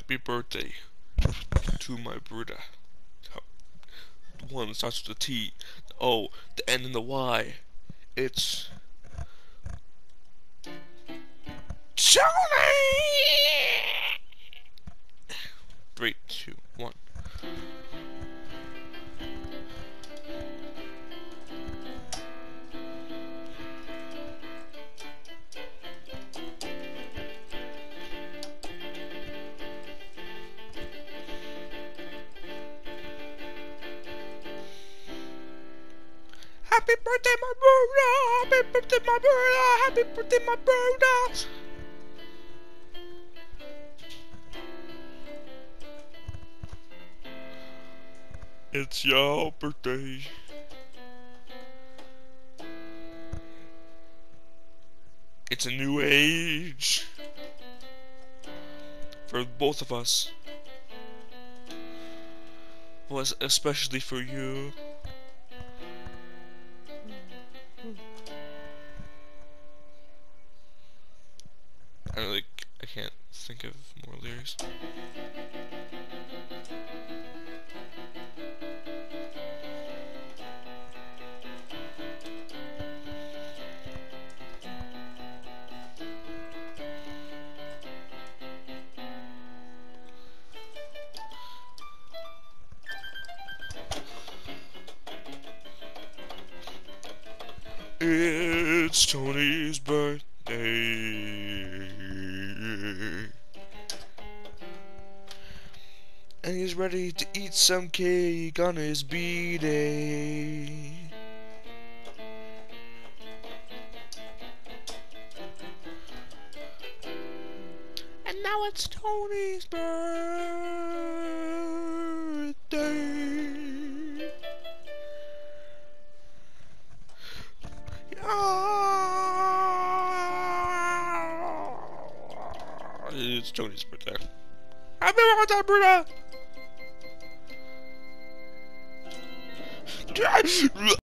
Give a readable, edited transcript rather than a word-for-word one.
Happy birthday to my brudah. The one that starts with the T, the O, the N, and the Y. It's Tony! 3, 2, 1. Happy birthday, my brudah! Happy birthday, my brudah! Happy birthday, my brudah! It's your birthday. It's a new age for both of us. Well, especially for you. I can't think of more lyrics. It's Tony's birthday, and he's ready to eat some cake on his B-day. And now it's Tony's birthday. It's Tony's birthday. Happy birthday, brudah!